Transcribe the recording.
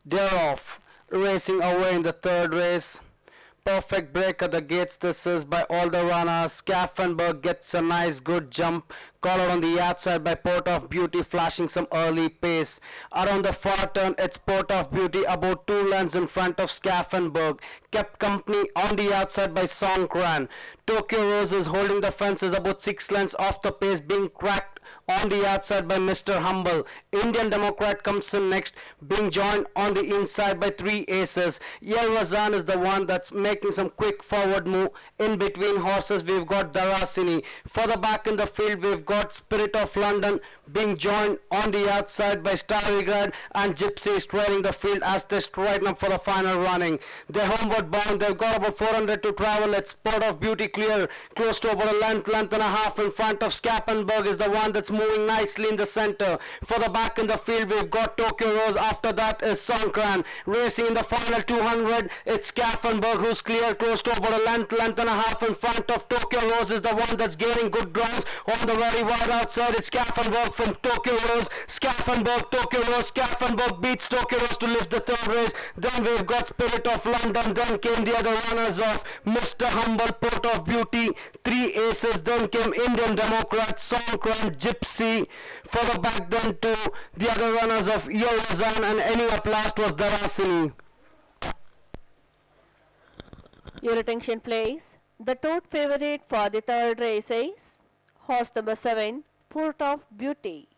They're off, racing away in the third race. Perfect break at the gates. This is by all the runners. Skaffenberg gets a nice good jump. Collared on the outside by Port of Beauty, flashing some early pace. Around the far turn, it's Port of Beauty about 2 lengths in front of Skaffenberg. Kept company on the outside by Songkran. Tokyo Rose is holding the fences about 6 lengths off the pace, being cracked on the outside by Mr. Humble. Indian Democrat comes in next, being joined on the inside by 3 aces. Yerwazan is the one that's making some quick forward move. In between horses, we've got Darasini. Further back in the field, we've got Spirit of London being joined on the outside by Starrygrad, and Gypsy is trailing the field as they straighten up for the final running. They're homeward bound. They've got about 400 to travel. It's Port of Beauty clear, close to about a length and a half in front of Skaffenberg is the one that's moving nicely in the center. For the back in the field, we've got Tokyo Rose. After that is Songkran. Racing in the final 200, it's Skaffenberg who's clear, close to about a length and a half in front of Tokyo Rose is the one that's gaining good grounds on the very wide outside. It's Skaffenberg from Tokyo Rose. Skaffenberg, Tokyo Rose. Skaffenberg beats Tokyo Rose to lift the third race. Then we've got Spirit of London. Then came the other runners of Mr. Humble, Port of Beauty, 3 aces. Then came Indian Democrat, Songkran, Gypsy. Further back then to the other runners of Yerwazan, and ending up last was Darasini. Your attention please. The top favorite for the third race is horse number 7, Port of Beauty.